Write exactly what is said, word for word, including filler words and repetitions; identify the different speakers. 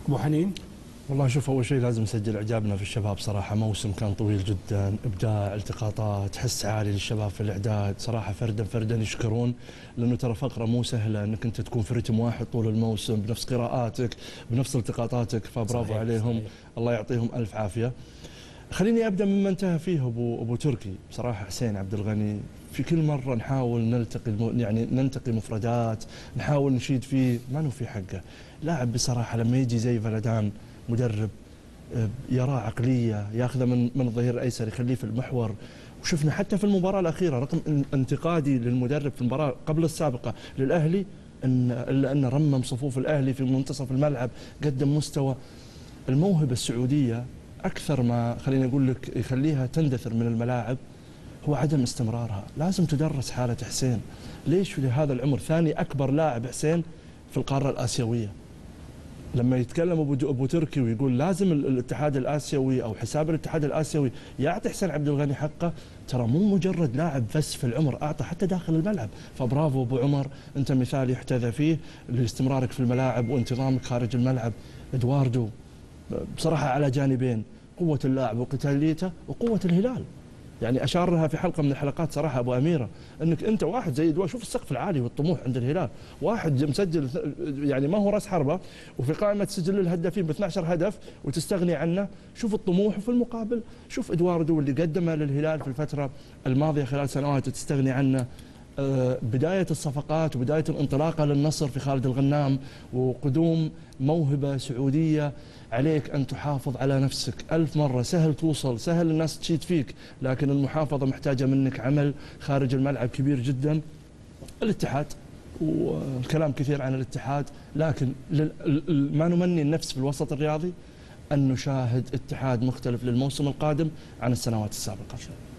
Speaker 1: ابو حنين.
Speaker 2: والله شوف، اول شيء لازم نسجل اعجابنا في الشباب صراحه. موسم كان طويل جدا، ابداع، التقاطات، حس عالي للشباب في الاعداد صراحه. فردا فردا يشكرون، لانه ترى فقره مو سهله انك انت تكون في رتم واحد طول الموسم بنفس قراءاتك بنفس التقاطاتك، فبرافو
Speaker 1: صحيح
Speaker 2: عليهم.
Speaker 1: صحيح.
Speaker 2: الله يعطيهم الف عافيه. خليني ابدا مما انتهى فيه ابو ابو تركي. بصراحه حسين عبد الغني في كل مره نحاول نلتقي يعني ننتقي مفردات، نحاول نشيد فيه، ما نو في حقه. لاعب بصراحه لما يجي زي فلدان مدرب يراه عقليه، ياخذه من من الظهير الايسر يخليه في المحور. وشفنا حتى في المباراه الاخيره، رقم انتقادي للمدرب في المباراه قبل السابقه للاهلي، ان الا انه رمم صفوف الاهلي في منتصف الملعب، قدم مستوى. الموهبه السعوديه اكثر ما خليني اقول لك يخليها تندثر من الملاعب هو عدم استمرارها. لازم تدرس حاله حسين. ليش في هذا العمر ثاني اكبر لاعب حسين في القاره الاسيويه؟ لما يتكلم ابو ابو تركي ويقول لازم الاتحاد الاسيوي او حساب الاتحاد الاسيوي يعطي حسين عبد الغني حقه، ترى مو مجرد لاعب بس في العمر، اعطى حتى داخل الملعب. فبرافو ابو عمر، انت مثال يحتذى فيه لاستمرارك في الملاعب وانتظامك خارج الملعب. ادواردو بصراحه على جانبين، قوه اللاعب وقتاليته وقوه الهلال. يعني اشار لها في حلقه من الحلقات صراحه ابو اميره، انك انت واحد زي ادوار، شوف السقف العالي والطموح عند الهلال، واحد مسجل يعني ما هو راس حربه وفي قائمه سجل الهدافين ب اثني عشر هدف وتستغني عنه. شوف الطموح، وفي المقابل شوف ادواردو اللي قدمه للهلال في الفتره الماضيه خلال سنوات وتستغني عنه. بداية الصفقات وبداية الانطلاقة للنصر في خالد الغنام وقدوم موهبة سعودية. عليك أن تحافظ على نفسك ألف مرة. سهل توصل، سهل الناس تشيد فيك، لكن المحافظة محتاجة منك عمل خارج الملعب كبير جدا. الاتحاد، والكلام كثير عن الاتحاد، لكن ما نمني النفس في الوسط الرياضي أن نشاهد اتحاد مختلف للموسم القادم عن السنوات السابقة.